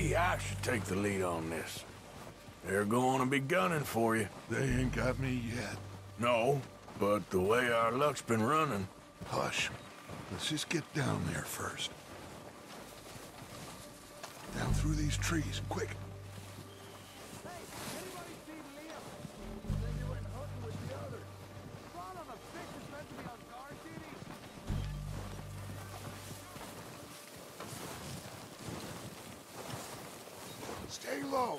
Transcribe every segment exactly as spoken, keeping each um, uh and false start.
Maybe I should take the lead on this. They're going to be gunning for you. They ain't got me yet. No, but the way our luck's been running... Hush. Let's just get down there first. Down through these trees, quick. Hey, anybody see Liam? Said you went hunting with the others. Son of a bitch is meant to be on guard duty. Stay low.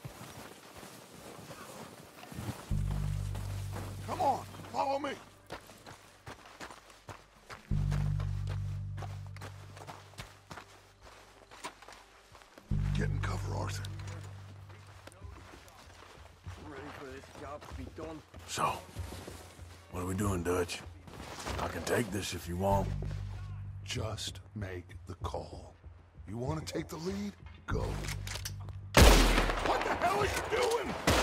Come on, follow me. Get in cover, Arthur. Ready for this job to be done. So, what are we doing, Dutch? I can take this if you want. Just make the call. You want to take the lead? Go. What the hell are you doing?